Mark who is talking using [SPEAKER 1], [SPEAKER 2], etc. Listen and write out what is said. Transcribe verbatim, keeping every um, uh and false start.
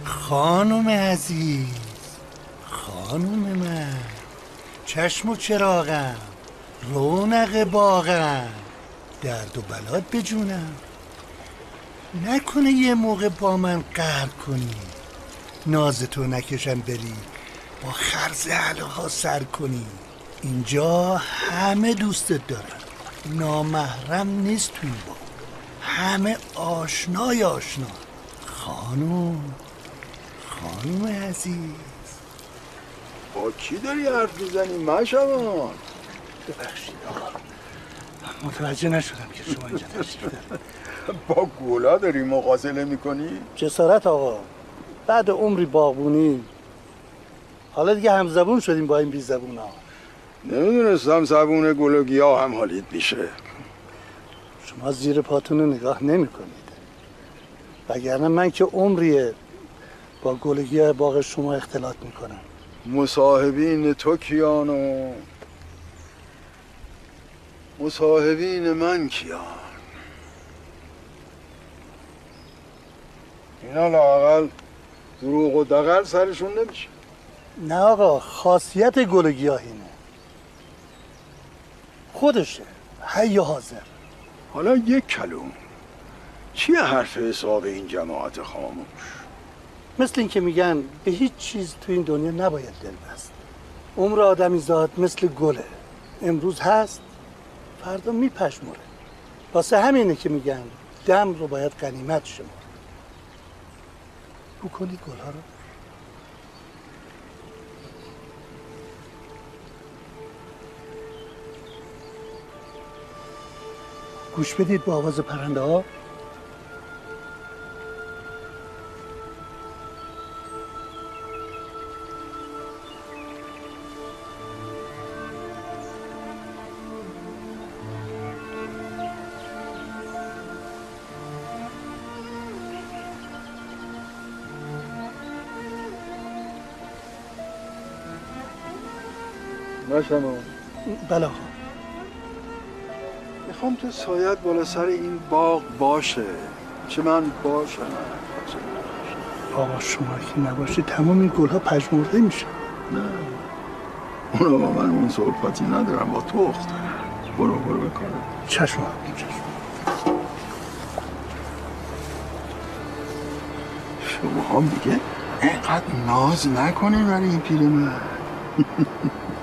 [SPEAKER 1] خانم عزیز، خانم من، چشم و چراغم، رونق باغم، درد و بلات بجونم. نکنه یه موقع با من قهر کنی، نازتو نکشم بری با خرز حلقها سر کنی. اینجا همه دوستت دارن، نامحرم نیست تو این با، همه آشنای آشنا. خانوم، خانوم عزیز.
[SPEAKER 2] با کی داری حرف میزنی مشوان؟
[SPEAKER 1] ببخشید آقا، متوجه نشدم که شما اینجا تشریف دارید.
[SPEAKER 2] با گولا داری مقاسله میکنی؟
[SPEAKER 1] جسارت آقا، بعد عمری باغبونی حالا دیگه همزبون شدیم با این بی زبون ها.
[SPEAKER 2] نمیدونستم زبون گل و گیاه هم حالید میشه.
[SPEAKER 1] شما زیر پاتون رو نگاه نمی کنید، وگرنه من که عمریه با گل و گیاه باغ شما اختلاط میکنم.
[SPEAKER 2] مصاحبین تو کیان و مصاحبین من کیان؟ اینا لااقل دروغ و دغل سرشون نمیشه.
[SPEAKER 1] نه آقا، خاصیت گل و گیاه اینه، خودشه حی حاضر.
[SPEAKER 2] حالا یک کلوم چیه حرف حساب این جماعت خاموش؟
[SPEAKER 1] مثل این که میگن به هیچ چیز تو این دنیا نباید دل بست. عمر آدمی زاد مثل گله، امروز هست فردا میپشموره. واسه همینه که میگن دم رو باید غنیمت شمرد. بو کنید گلها رو. گوش بدید با آواز پرنده ها.
[SPEAKER 2] نشنم.
[SPEAKER 1] بله آقا.
[SPEAKER 2] میخوام تو سایت بالا سر این باغ باشه، چه من باشم چه
[SPEAKER 1] آقا شما که نباشی تمام این گلها پژمرده میشه.
[SPEAKER 2] نه اونا با من اون صحبتی ندارم، با تو اخت دارم. برو برو بکاره.
[SPEAKER 1] چشم آقا چشم.
[SPEAKER 2] شما هم دیگه اینقدر ناز نکنین برای این پیرمرد.